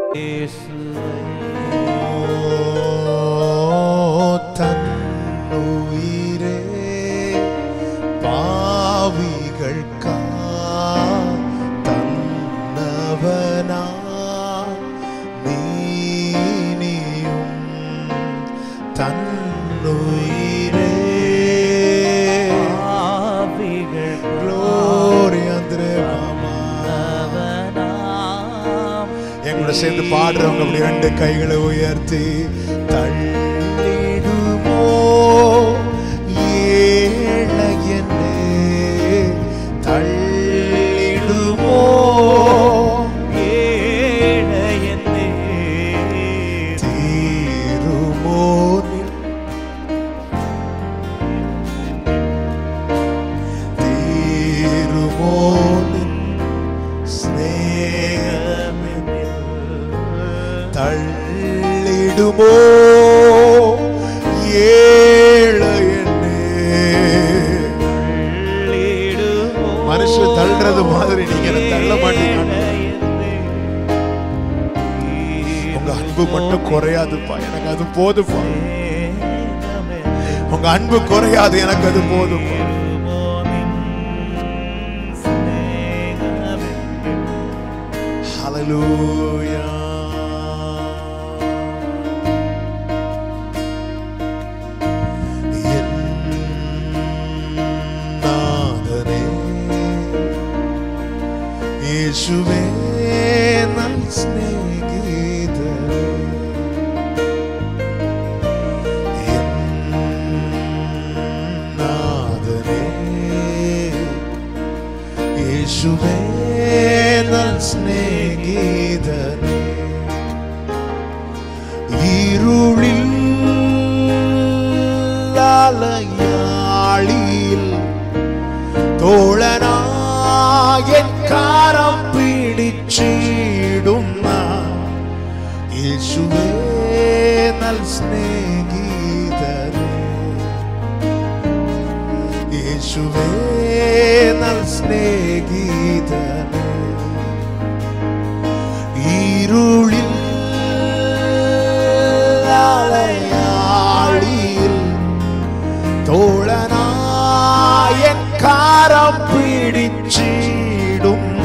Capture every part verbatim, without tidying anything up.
தன்னுயிரே பாவிகள்கா தன்னவனா நீனியும் தன்னுயிரே பாவிகள் க்ளோரி அந்தரே மாமா எங்களோட சேர்ந்து பாடுறவங்க அப்படி ரெண்டு கைகளை உயர்த்தி தள்ளிடுமோ ஏழையனே தள்ளிடுமோ ஏழையனே தீருமோ தீருமோ தள்ளிடுமோ ஏழையனே மனுஷன் தள்ளுறது மாதிரி நீங்க தள்ள மாட்டீங்க. உங்க அன்பு மட்டும் குறையாதுப்பா, எனக்கு அது போதுப்பா. உங்க அன்பு குறையாது, எனக்கு அது போதுப்பா. ஹல்லேலூயா. യേശുവേ നൽ സ്നേഹിതനേ നാഥനേ യേശുവേ നൽ സ്നേഹിതനേ ഇരുളിൽ ലാലയാളിൽ തോളനാ എൻ കാരം പിടിച്ചിടുന്ന യേശുവേ നൽ സ്നേഹിതനേ യേശുവേ നൽ സ്നേഹിതനേ ഇരുളിൽ ലാലയാളിൽ തോളനായ കാരം പിടിച്ചിടുന്ന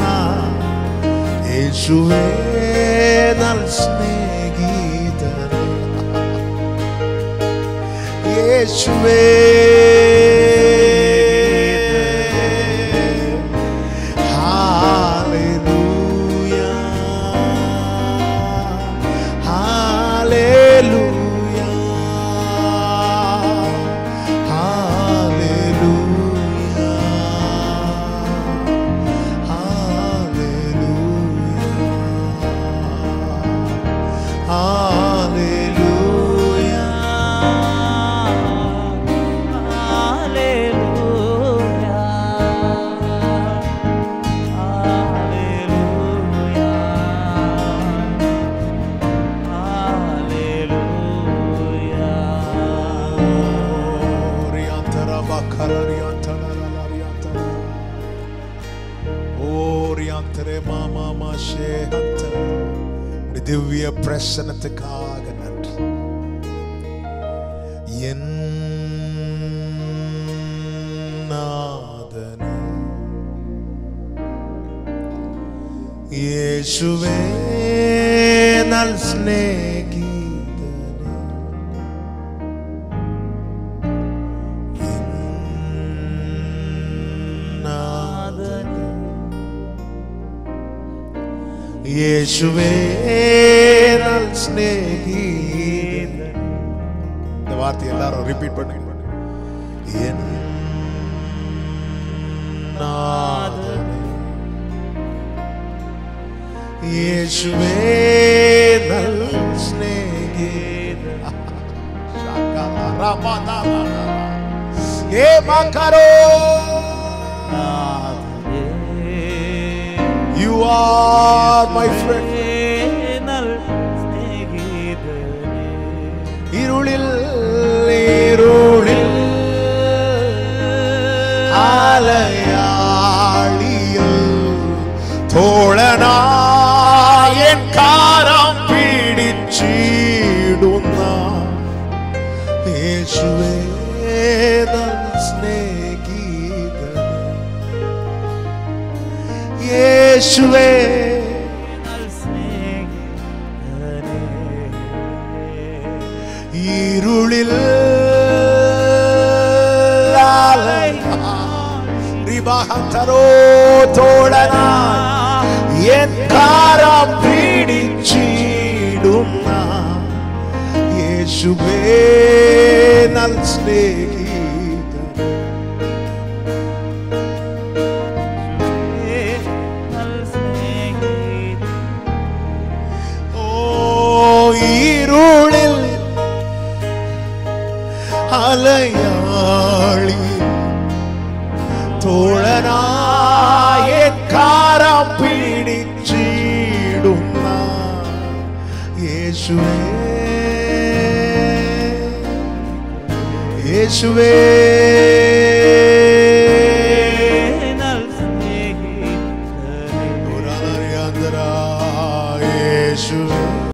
യേശുവേ നൽ സ്നേഹിതനേ യേശുവേ ഹല്ലേലൂയ ഹല്ലേലൂയ ഹല്ലേലൂയ திவ்ய பிரசன்னத்துக்காக நன்றி. என் நாதனே യേശുവേ നൽ സ്നേഹിതനേ നാഥനേ യേശുവേ നൽ സ്നേഹിതനേ. இந்த வார்த்தை எல்லாரும் ரிப்பீட் பண்ணுங்க. என் நாதனே യേശുവേ നൽ സ്നേഹിതനേ ശകല റമദാന ഏ മകരോ You are my friend. ഇരുളിൽ ഇരുളിൽ ആലയാളിയിൽ തോളനായൻ കാരം യേശുവേ ഇരുളിൽ തോടനായി എൻ കാരം പിടിച്ചിടുന്ന യേശുവേ നൽ സ്നേഹിതൻ ഓ ഇരുളിൽ അലയാളി തോഴനായ കാരം പിടിച്ചിടുന്ന യേശുവേ യേശുവേ യേശുവേ